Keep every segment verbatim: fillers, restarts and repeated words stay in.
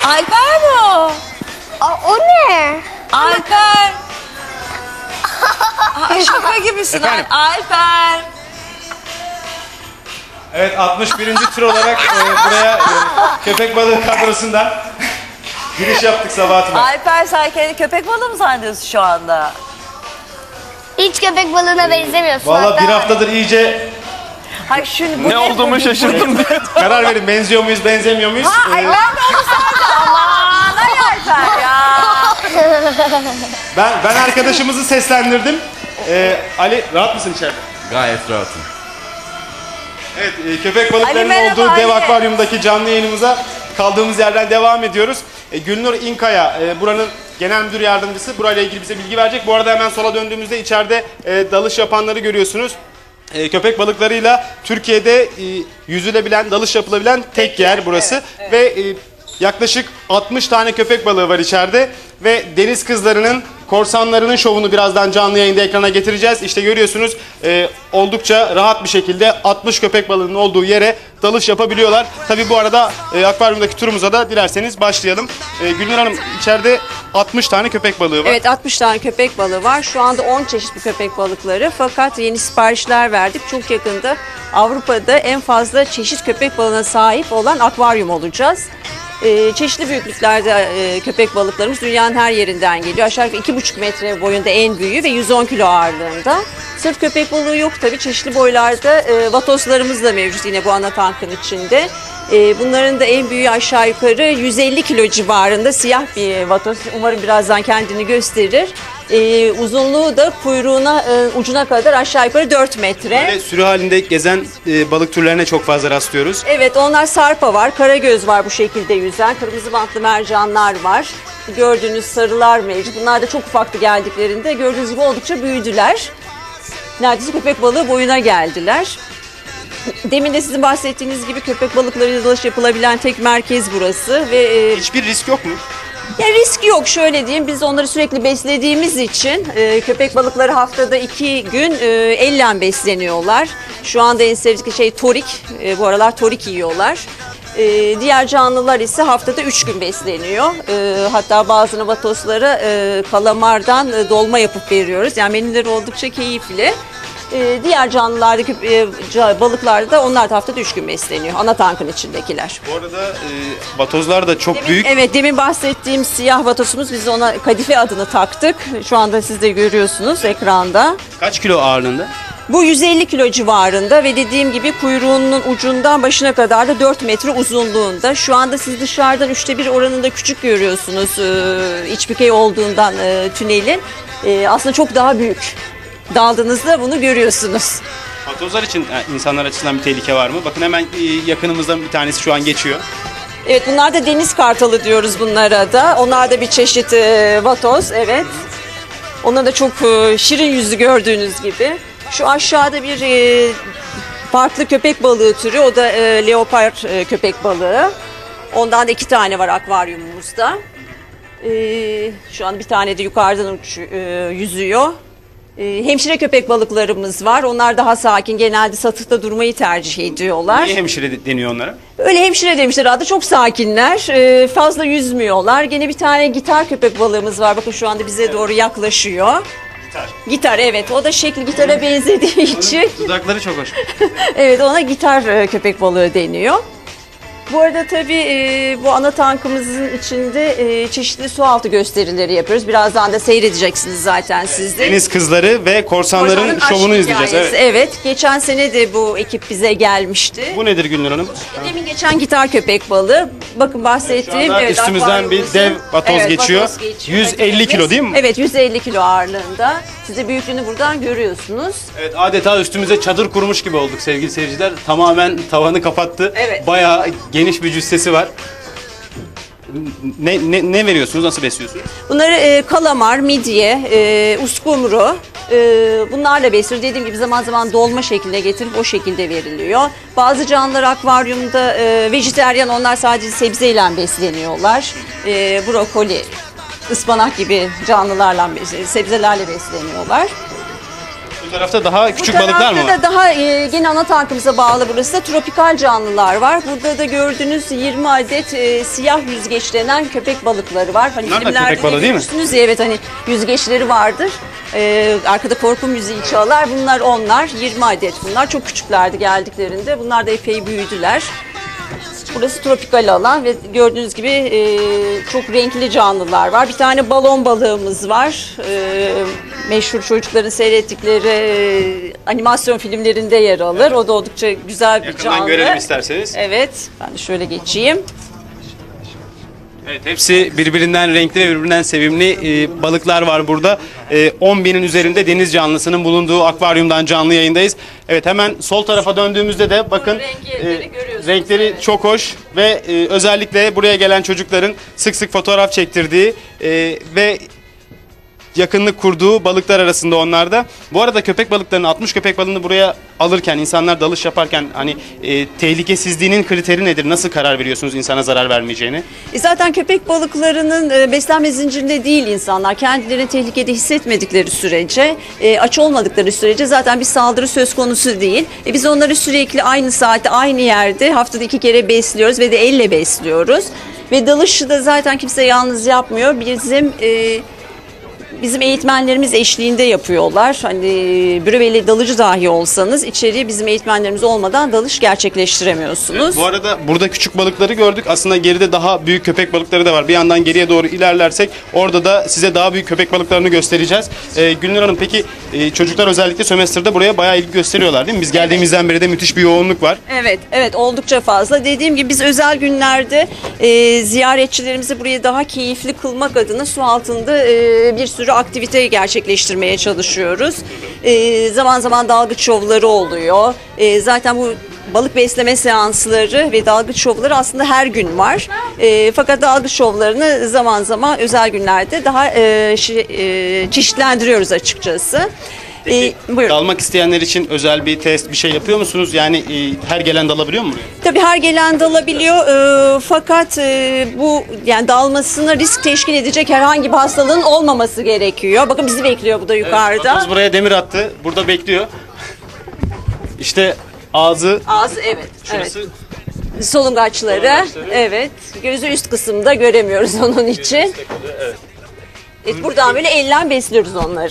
Alper mi o? Aa, o ne? Alper. Ay, şaka gibisin. Efendim? Alper. Evet, altmış birinci tur olarak e, buraya e, köpek balığı kadrosundan giriş yaptık Sabahattin. Alper, sen kendini köpek balığı mı zannediyorsun şu anda? Hiç köpek balığına benzemiyorsun. Valla hatta. bir haftadır iyice Hayır, şunu, bu Ne olduğumu şaşırdım diye. karar verin, benziyor muyuz, benzemiyor muyuz? Ha, ay Ee, ben de onu sandım. Aman ay Alper ya. ben ben arkadaşımızı seslendirdim. Ee, Ali, rahat mısın içeride? Gayet rahatım. Evet, e, köpek balıklarının Ali, merhaba, olduğu dev Ali. akvaryumdaki canlı yayınımıza kaldığımız yerden devam ediyoruz. E, Gülnur İnkaya, e, buranın genel müdür yardımcısı, burayla ilgili bize bilgi verecek. Bu arada hemen sola döndüğümüzde içeride e, dalış yapanları görüyorsunuz. E, köpek balıklarıyla Türkiye'de e, yüzülebilen, dalış yapılabilen tek yer burası. Ve e, yaklaşık altmış tane köpek balığı var içeride. Ve deniz kızlarının, korsanlarının şovunu birazdan canlı yayında ekrana getireceğiz. İşte görüyorsunuz e, oldukça rahat bir şekilde altmış köpek balığının olduğu yere dalış yapabiliyorlar. Tabi bu arada e, akvaryumdaki turumuza da dilerseniz başlayalım. E, Gülnur Hanım, içeride altmış tane köpek balığı var. Evet, altmış tane köpek balığı var. Şu anda on çeşit bu köpek balıkları. Fakat yeni siparişler verdik. Çok yakında Avrupa'da en fazla çeşit köpek balığına sahip olan akvaryum olacağız. Ee, çeşitli büyüklüklerde e, köpek balıklarımız dünyanın her yerinden geliyor. Aşağı yukarı iki buçuk metre boyunda en büyüğü ve yüz on kilo ağırlığında. Sırf köpek balığı yok tabii, çeşitli boylarda e, vatoslarımız da mevcut yine bu ana tankın içinde. E, bunların da en büyüğü aşağı yukarı yüz elli kilo civarında siyah bir vatos. Umarım birazdan kendini gösterir. E, uzunluğu da kuyruğuna e, ucuna kadar aşağı yukarı dört metre. Böyle sürü halinde gezen e, balık türlerine çok fazla rastlıyoruz. Evet, onlar sarpa var, karagöz var bu şekilde yüzen, kırmızı bantlı mercanlar var. Gördüğünüz sarılar mevcut. Bunlar da çok ufaktı geldiklerinde. Gördüğünüz gibi oldukça büyüdüler. Neredeyse köpek balığı boyuna geldiler. Demin de sizin bahsettiğiniz gibi köpek balıklarıyla dalış yapılabilen tek merkez burası ve e, Hiçbir risk yok mu? ya risk yok, şöyle diyeyim, biz onları sürekli beslediğimiz için e, köpek balıkları haftada iki gün e, elle besleniyorlar. Şu anda en sevdikleri şey torik, e, bu aralar torik yiyorlar. E, diğer canlılar ise haftada üç gün besleniyor. E, hatta bazı vatoslara e, kalamardan e, dolma yapıp veriyoruz. Yani menüleri oldukça keyifli. Ee, diğer canlılardaki e, ca- balıklarda da onlar da haftada üç gün besleniyor. Ana tankın içindekiler. Bu arada e, vatozlar da çok Demin, büyük. Evet, demin bahsettiğim siyah vatosumuz, biz ona kadife adını taktık. Şu anda siz de görüyorsunuz ekranda. Kaç kilo ağırlığında? Bu yüz elli kilo civarında ve dediğim gibi kuyruğunun ucundan başına kadar da dört metre uzunluğunda. Şu anda siz dışarıdan üçte bir oranında küçük görüyorsunuz e, iç bükey olduğundan e, tünelin. E, aslında çok daha büyük. Daldığınızda bunu görüyorsunuz. Vatozlar için yani insanlar açısından bir tehlike var mı? Bakın hemen e, yakınımızdan bir tanesi şu an geçiyor. Evet, bunlar da deniz kartalı diyoruz bunlara da. Onlar da bir çeşit e, vatoz, evet. Onlar da çok e, şirin yüzlü gördüğünüz gibi. Şu aşağıda bir e, farklı köpek balığı türü, o da e, leopar e, köpek balığı. Ondan da iki tane var akvaryumumuzda. E, şu an bir tane de yukarıdan uç, e, yüzüyor. Hemşire köpek balıklarımız var. Onlar daha sakin. Genelde satıkta durmayı tercih ediyorlar. Niye hemşire de- deniyor onlara? Öyle hemşire demişler adı. Çok sakinler. Ee, fazla yüzmüyorlar. Gene bir tane gitar köpek balığımız var. Bakın şu anda bize doğru yaklaşıyor. Gitar. Gitar, evet. O da şekli gitara benzediği için. Dudakları çok hoş. Evet, ona gitar e, köpek balığı deniyor. Bu arada tabii e, bu ana tankımızın içinde e, çeşitli sualtı gösterileri yapıyoruz. Birazdan da seyredeceksiniz zaten siz de. Deniz kızları ve korsanların Korsanın aşk şovunu izleyeceğiz. hikayesi. Evet. Evet, geçen sene de bu ekip bize gelmişti. Bu nedir Gülnur Hanım? Demin geçen gitar köpek balığı. Bakın bahsettiğim. Şu anda üstümüzden bir dev vatoz geçiyor. vatoz geçiyor. yüz elli kilo değil mi? Evet, yüz elli kilo ağırlığında. Siz de büyüklüğünü buradan görüyorsunuz. Evet, adeta üstümüze çadır kurmuş gibi olduk sevgili seyirciler. Tamamen tavanı kapattı. Evet. Bayağı geniş bir cüssesi var. Ne, ne, ne veriyorsunuz? Nasıl besliyorsunuz? Bunları e, kalamar, midye, e, uskumru, e, bunlarla besliyoruz. Dediğim gibi zaman zaman dolma şekline getirip o şekilde veriliyor. Bazı canlılar akvaryumda e, vejeteryan, onlar sadece sebzeyle besleniyorlar. E, brokoli, ıspanak gibi canlılarla, sebzelerle besleniyorlar. Bu tarafta daha küçük Bu balıklar mı tarafta var? da daha e, gene ana tankımıza bağlı burası da tropikal canlılar var. Burada da gördüğünüz yirmi adet e, siyah yüzgeç denen köpek balıkları var. Hani Bunlar da filmlerde köpek balığı değil mi? görürsünüz ya, evet, hani yüzgeçleri vardır. E, arkada korku müziği çalar. Bunlar onlar. yirmi adet bunlar. Çok küçüklerdi geldiklerinde. Bunlar da epey büyüdüler. Burası tropikal alan ve gördüğünüz gibi e, çok renkli canlılar var. Bir tane balon balığımız var. E, meşhur çocukların seyrettikleri e, animasyon filmlerinde yer alır. O da oldukça güzel bir Yakından canlı. görelim isterseniz. Evet, ben de şöyle geçeyim. Evet, hepsi birbirinden renkli ve birbirinden sevimli e, balıklar var burada. E, on binin üzerinde deniz canlısının bulunduğu akvaryumdan canlı yayındayız. Evet, hemen sol tarafa döndüğümüzde de bakın renkleri görüyorsunuz, renkleri evet. çok hoş ve e, özellikle buraya gelen çocukların sık sık fotoğraf çektirdiği e, ve yakınlık kurduğu balıklar arasında onlar da. Bu arada köpek balıklarını, altmış köpek balığını buraya alırken, insanlar dalış yaparken hani e, tehlikesizliğinin kriteri nedir? Nasıl karar veriyorsunuz insana zarar vermeyeceğini? E zaten köpek balıklarının e, beslenme zincirinde değil insanlar. Kendilerini tehlikede hissetmedikleri sürece, e, aç olmadıkları sürece zaten bir saldırı söz konusu değil. E, biz onları sürekli aynı saatte, aynı yerde haftada iki kere besliyoruz ve de elle besliyoruz. Ve dalışı da zaten kimse yalnız yapmıyor. Bizim... E, Bizim eğitmenlerimiz eşliğinde yapıyorlar. Hani breveli dalıcı dahi olsanız içeriye bizim eğitmenlerimiz olmadan dalış gerçekleştiremiyorsunuz. Bu arada burada küçük balıkları gördük. Aslında geride daha büyük köpek balıkları da var. Bir yandan geriye doğru ilerlersek orada da size daha büyük köpek balıklarını göstereceğiz. Ee, Gülnur Hanım, peki e, çocuklar özellikle sömestrde buraya bayağı ilgi gösteriyorlar değil mi? Biz geldiğimizden beri de müthiş bir yoğunluk var. Evet, evet, oldukça fazla. Dediğim gibi biz özel günlerde e, ziyaretçilerimizi buraya daha keyifli kılmak adına su altında e, bir sürü aktivite gerçekleştirmeye çalışıyoruz. E, zaman zaman dalgıç şovları oluyor. E, zaten bu balık besleme seansları ve dalgıç şovları aslında her gün var. E, fakat dalgıç şovlarını zaman zaman özel günlerde daha e, şi, e, çeşitlendiriyoruz açıkçası. Peki, E, buyurun. dalmak isteyenler için özel bir test, bir şey yapıyor musunuz? Yani e, her gelen dalabiliyor mu buraya? Tabii her gelen dalabiliyor e, fakat e, bu yani dalmasına risk teşkil edecek herhangi bir hastalığın olmaması gerekiyor. Bakın bizi bekliyor bu da yukarıda. Vatoz buraya demir attı. Burada bekliyor. İşte ağzı, Ağzı evet. şurası. Evet. Solungaçları, Solungaçları. evet. Gözü üst kısımda göremiyoruz onun için. Evet. Evet, buradan böyle elle besliyoruz onları.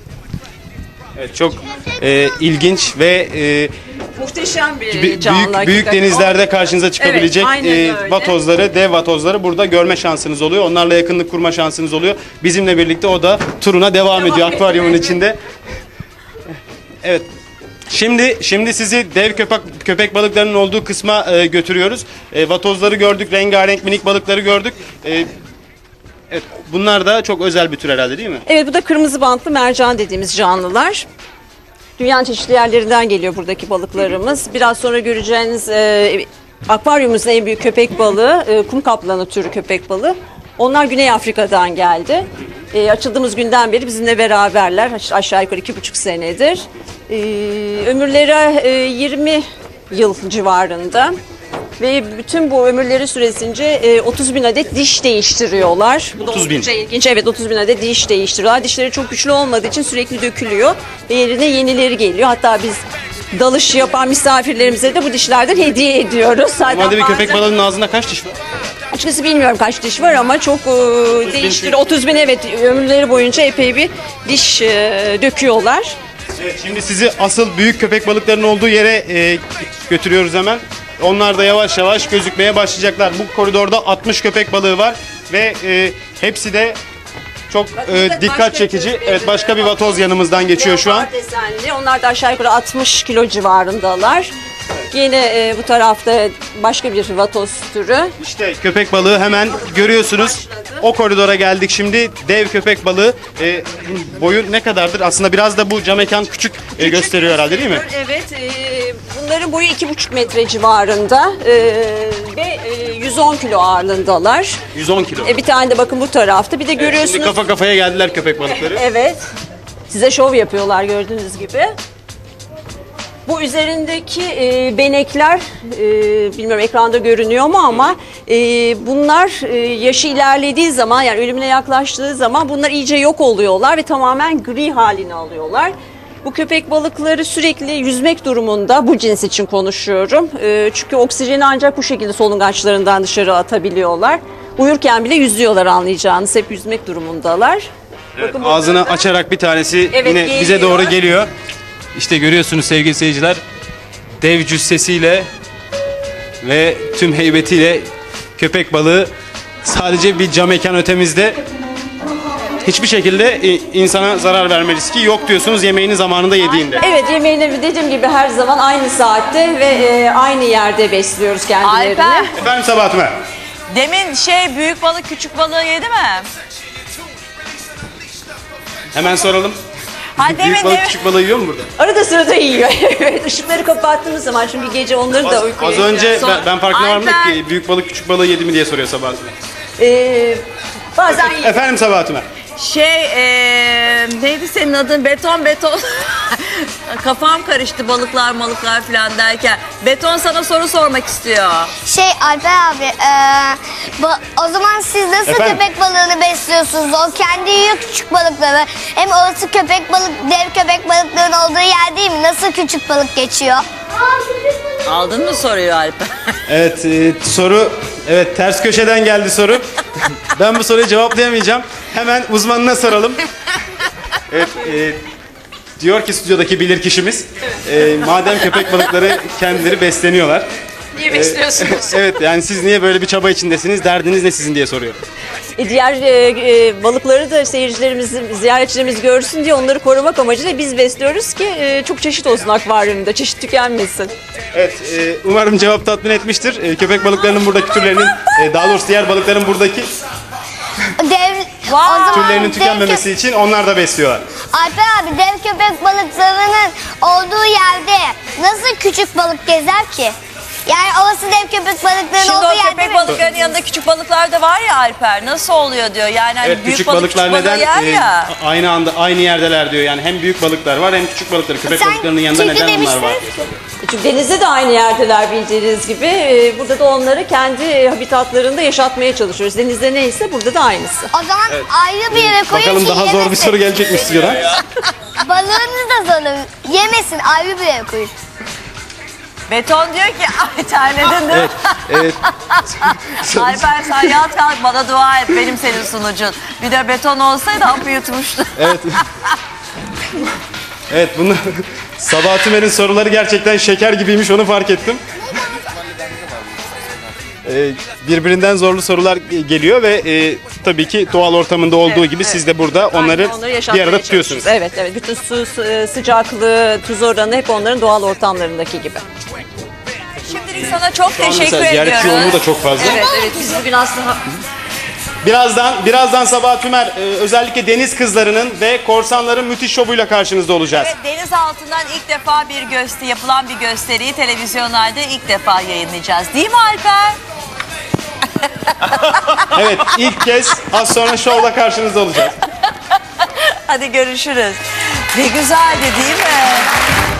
Evet, çok e, ilginç ve e, Muhteşem bir Büyük, canlı. büyük hakikaten. denizlerde karşınıza çıkabilecek Evet, aynen e, öyle. vatozları, dev vatozları burada görme şansınız oluyor. Onlarla yakınlık kurma şansınız oluyor. Bizimle birlikte o da turuna devam, ediyor ediyor, akvaryumun evet. içinde. Evet. Şimdi şimdi sizi dev köpek köpek balıklarının olduğu kısma e, götürüyoruz. E, vatozları gördük, rengarenk minik balıkları gördük. E, evet, bunlar da çok özel bir tür herhalde değil mi? Evet, bu da kırmızı bantlı mercan dediğimiz canlılar. Dünyanın çeşitli yerlerinden geliyor buradaki balıklarımız. Biraz sonra göreceğiniz e, akvaryumumuzun en büyük köpek balığı, e, kum kaplanı türü köpek balığı. Onlar Güney Afrika'dan geldi. E, açıldığımız günden beri bizimle beraberler. Aş- aşağı yukarı iki buçuk senedir. E, ömürleri e, yirmi yıl civarında. Ve bütün bu ömürleri süresince e, otuz bin adet diş değiştiriyorlar. Bu da otuz bin. oldukça ilginç. Evet, otuz bin adet diş değiştiriyorlar. Dişleri çok güçlü olmadığı için sürekli dökülüyor. Ve yerine yenileri geliyor. Hatta biz dalış yapan misafirlerimize de bu dişlerden hediye ediyoruz. Zaten Normalde bir köpek bazen- balığının ağzında kaç diş var? Açıkçası bilmiyorum kaç diş var ama çok e, değiştiriyor. otuz bin, evet, ömürleri boyunca epey bir diş e, döküyorlar. Evet, şimdi sizi asıl büyük köpek balıklarının olduğu yere e, götürüyoruz hemen. Onlar da yavaş yavaş gözükmeye başlayacaklar. Bu koridorda altmış köpek balığı var ve e, hepsi de çok e, dikkat çekici. Evet, başka bir vatoz yanımızdan geçiyor şu an. Leopar desenli. Onlar da aşağı yukarı altmış kilo civarındalar. Yine e, bu tarafta başka bir vatoz türü. İşte köpek balığı hemen görüyorsunuz. O koridora geldik şimdi. Dev köpek balığı. E, boyu ne kadardır? Aslında biraz da bu cam mekan küçük e, gösteriyor herhalde değil mi? Evet. E, bunların boyu iki buçuk metre civarında e, ve e, yüz on kilo ağırlığındalar. yüz on kilo. E, bir tane de bakın bu tarafta. Bir de Şimdi görüyorsunuz. kafa kafaya geldiler köpek balıkları. Evet. Size şov yapıyorlar gördüğünüz gibi. Bu üzerindeki e, benekler, e, bilmiyorum ekranda görünüyor mu ama e, bunlar e, yaşı ilerlediği zaman, yani ölümüne yaklaştığı zaman bunlar iyice yok oluyorlar ve tamamen gri halini alıyorlar. Bu köpek balıkları sürekli yüzmek durumunda, bu cins için konuşuyorum. Ee, çünkü oksijeni ancak bu şekilde solungaçlarından dışarı atabiliyorlar. Uyurken bile yüzüyorlar, anlayacağınız. Hep yüzmek durumundalar. Bakın burada Ağzını da- açarak bir tanesi Evet, yine geliyor. bize doğru geliyor. İşte görüyorsunuz sevgili seyirciler. Dev cüssesiyle ve tüm heybetiyle köpek balığı sadece bir cam mekan ötemizde. Hiçbir şekilde e, insana zarar verme riski yok diyorsunuz yemeğini zamanında yediğinde. Evet, yemeğini dediğim gibi her zaman aynı saatte ve e, aynı yerde besliyoruz kendilerini. Alper, Efendim Sabahat Ömer? demin şey büyük balık küçük balığı yedi mi? Hemen soralım. Ha Büyük demin balık demin. küçük balığı yiyor mu burada? Arada sırada yiyor. Evet, ışıkları kapattığımız zaman çünkü gece onları da Az, uykuya... az önce Son- ben, ben farkına varmadım Alper. ki büyük balık küçük balığı yedi mi diye soruyor Sabahat Ömer. Ee, bazen yiyor. Efendim Sabahat Ömer? Şey eee, neydi senin adın? Beton beton. Kafam karıştı balıklar malıklar falan derken. Beton sana soru sormak istiyor. Şey Alper abi, e, ba- o zaman siz nasıl Efendim? köpek balığını besliyorsunuz? O kendi yiyor küçük balıkları. Hem orası köpek balık, dev köpek balıkların olduğu yer değil mi? Nasıl küçük balık geçiyor? Aldın mı soruyu Alper? Evet e, soru evet ters köşeden geldi soru. Ben bu soruyu cevaplayamayacağım. Hemen uzmanına soralım. Evet e, diyor ki stüdyodaki bilirkişimiz e, madem köpek balıkları kendileri besleniyorlar. Niye besliyorsunuz? Evet yani siz niye böyle bir çaba içindesiniz? Derdiniz ne sizin diye soruyor. E, diğer e, e, balıkları da seyircilerimiz, ziyaretçilerimiz görsün diye onları korumak amacıyla biz besliyoruz ki e, çok çeşit olsun akvaryumda, çeşit tükenmesin. Evet e, umarım cevap tatmin etmiştir. E, köpek balıklarının buradaki türlerinin e, daha doğrusu diğer balıkların buradaki Dev, o zaman türlerinin dev tükenmemesi için onlar da besliyorlar. kö- Alper abi, dev köpek balıklarının olduğu yerde nasıl küçük balık gezer ki? Yani orası dev köpek balıklarının Şimdi olduğu o yerde köpek mi? balıklarının yanında küçük balıklar da var ya Alper. Nasıl oluyor diyor. Yani hani Evet büyük küçük balık balıklar küçük balığı neden yer e, ya. aynı anda aynı yerdeler diyor. Yani hem büyük balıklar var hem küçük balıkları. Köpek Sen balıklarının yanında çünkü neden bunlar var? demiştiniz ki- E, Çünkü denizde de aynı yerdeler bildiğiniz gibi. E, burada da onları kendi habitatlarında yaşatmaya çalışıyoruz. Denizde neyse burada da aynısı. O zaman ayrı bir yere koyun Bakalım ki daha zor bir yemesin. soru gelecek mi stüdyodan? Balığınız da zalim. Yemesin, ayrı bir yere koyun. Beton diyor ki ay terledin değil mi? Evet. Alper sen yat kalk bana dua et benim senin sunucun. Bir de beton olsaydı hapı yutmuştu. Evet. Evet bunlar Sabahat Ümer'in soruları gerçekten şeker gibiymiş onu fark ettim. Ee, birbirinden zorlu sorular geliyor ve e, tabii ki doğal ortamında olduğu gibi siz de burada onları, Aynen, onları bir yaşatmaya arada tutuyorsunuz. çalışıyoruz. Evet, evet. Bütün su, sı- sıcaklığı, tuz oranı hep onların doğal ortamlarındaki gibi. Şimdilik sana çok an teşekkür mesela ziyaretçi ediyoruz. yoğunluğu da çok fazla. Evet, evet. Biz bugün aslında... Birazdan birazdan Sabahat Ümer e, özellikle deniz kızlarının ve korsanların müthiş şovuyla karşınızda olacağız. Evet, deniz altından ilk defa bir gösteri yapılan bir gösteriyi televizyonlarda ilk defa yayınlayacağız. Değil mi Alper? Evet ilk kez az sonra şovla karşınızda olacağız. Hadi görüşürüz. Ne güzeldi değil mi?